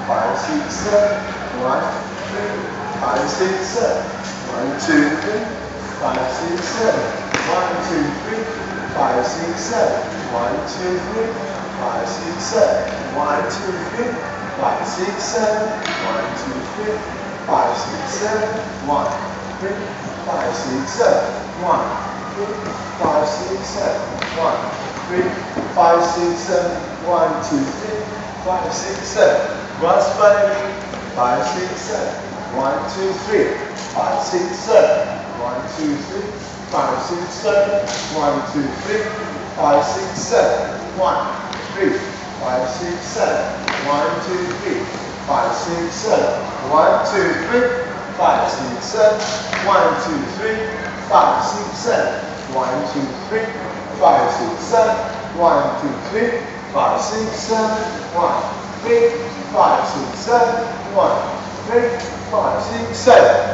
5, 6, 7, 1, 3, 5, 6, 7, 1, 2, 3, 5, 6, 7, 1, 2, 3, 5, 6, 7, 1, 2, 3, 5, 6, 7, 1, 2, 3, 5, 6, 7, 1, 2, 3, 5, 6, 7, 1, 3, 5, 6, 7, 1, 3, 5, 6, 7, 1, 3, 5, 6, 7, 1, 2, 3, 5, 6, 7. Grass baby. 5, 6, 7, 1, 2, 3, 5, 6, 7, 1, 2, 3, 5, 6, 7, 1, 2, 3, 5, 6, 7, 1, 3, 5, 6, 7, 1, 2, 3, 5, 6, 7, 1, 2, 3, 5, 6, 7, 1, 2, 3, 5, 6, 7, 1, 2, 3, 5, 6, 7, 1, 2, 3, 5, 6, 7, 1, 3, 5, 6, 7, 1, 3, 5, 6, 7.